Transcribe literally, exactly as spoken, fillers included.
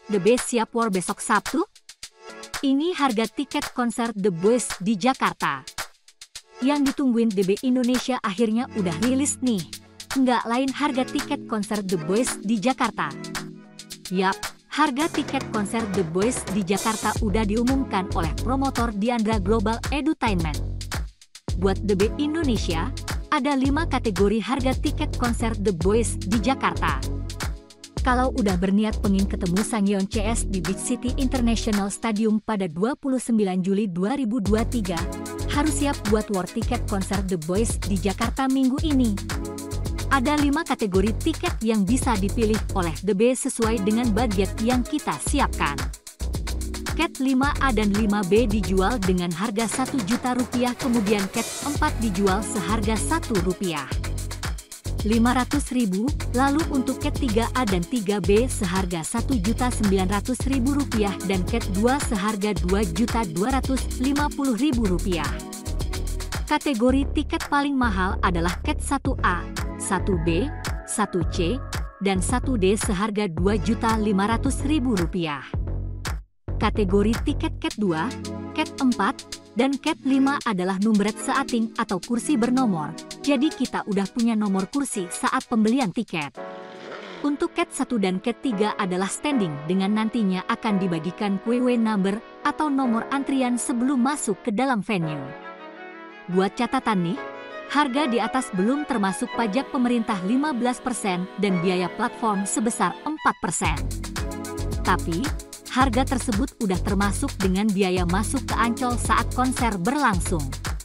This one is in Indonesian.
The Beast siap war besok Sabtu? Ini harga tiket konser The Beast di Jakarta. Yang ditungguin D B Indonesia akhirnya udah rilis nih. Nggak lain harga tiket konser The Beast di Jakarta. Yap, harga tiket konser The Beast di Jakarta udah diumumkan oleh promotor Diandra Global Edutainment. Buat D B Indonesia, ada lima kategori harga tiket konser The Beast di Jakarta. Kalau udah berniat pengen ketemu Sangyeon C S di Beach City International Stadium pada dua puluh sembilan Juli dua ribu dua puluh tiga, harus siap buat war tiket konser The Beast di Jakarta minggu ini. Ada lima kategori tiket yang bisa dipilih oleh The Beast sesuai dengan budget yang kita siapkan. Cat lima A dan lima B dijual dengan harga satu juta rupiah, kemudian Cat empat dijual seharga satu rupiah. lima ratus ribu, lalu untuk Cat tiga A dan tiga B seharga satu juta sembilan ratus ribu rupiah dan Cat dua seharga dua juta dua ratus lima puluh ribu rupiah. Kategori tiket paling mahal adalah Cat satu A, satu B, satu C, dan satu D seharga dua juta lima ratus ribu rupiah. Kategori tiket Cat dua, Cat empat, dan Cat lima adalah numbret seating atau kursi bernomor, jadi kita udah punya nomor kursi saat pembelian tiket. Untuk Cat satu dan Cat tiga adalah standing dengan nantinya akan dibagikan Q W number atau nomor antrian sebelum masuk ke dalam venue. Buat catatan nih, harga di atas belum termasuk pajak pemerintah lima belas persen dan biaya platform sebesar empat persen. Tapi, harga tersebut udah termasuk dengan biaya masuk ke Ancol saat konser berlangsung.